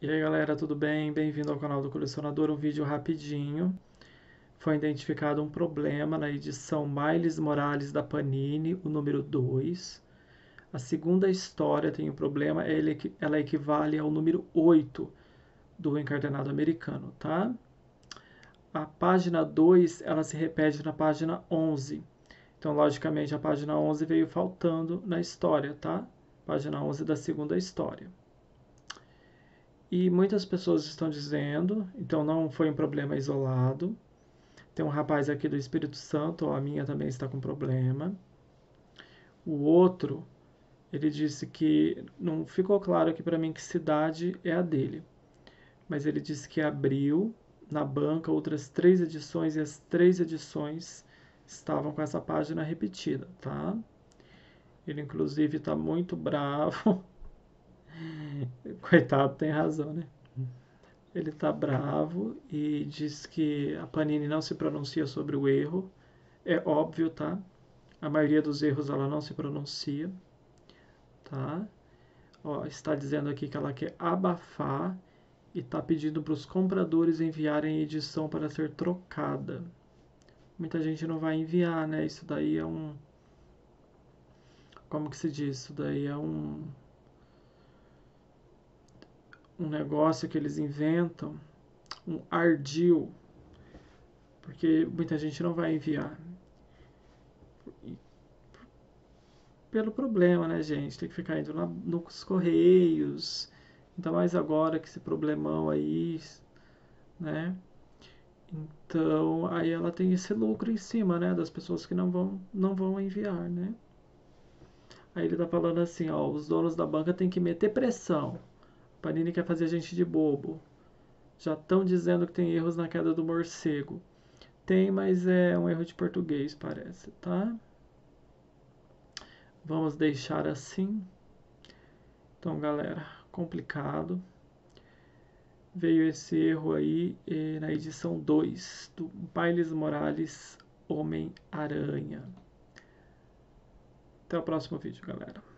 E aí galera, tudo bem? Bem-vindo ao canal do Colecionador, um vídeo rapidinho. Foi identificado um problema na edição Miles Morales da Panini, o número 2. A segunda história tem um problema, ela equivale ao número 8 do encadernado americano, tá? A página 2, ela se repete na página 11. Então, logicamente, a página 11 veio faltando na história, tá? Página 11 da segunda história. E muitas pessoas estão dizendo, então não foi um problema isolado. Tem um rapaz aqui do Espírito Santo, a minha também está com problema. O outro, ele disse que não ficou claro aqui para mim que cidade é a dele, mas ele disse que abriu na banca outras 3 edições e as 3 edições estavam com essa página repetida, tá? Ele inclusive está muito bravo. Coitado, tem razão, né? Ele tá bravo e diz que a Panini não se pronuncia sobre o erro. É óbvio, tá? A maioria dos erros ela não se pronuncia, tá? Ó, está dizendo aqui que ela quer abafar e está pedindo para os compradores enviarem a edição para ser trocada. Muita gente não vai enviar, né? Isso daí é um... Como que se diz? Isso daí é um negócio que eles inventam, um ardil, porque muita gente não vai enviar. Pelo problema, né, gente? Tem que ficar indo nos correios. Ainda mais agora que esse problemão aí, né? Então, aí ela tem esse lucro em cima, né? Das pessoas que não vão enviar, né? Aí ele tá falando assim, ó, os donos da banca tem que meter pressão. Panini quer fazer a gente de bobo. Já estão dizendo que tem erros na queda do morcego. Tem, mas é um erro de português, parece, tá? Vamos deixar assim. Então, galera, complicado. Veio esse erro aí na edição 2 do Miles Morales Homem-Aranha. Até o próximo vídeo, galera.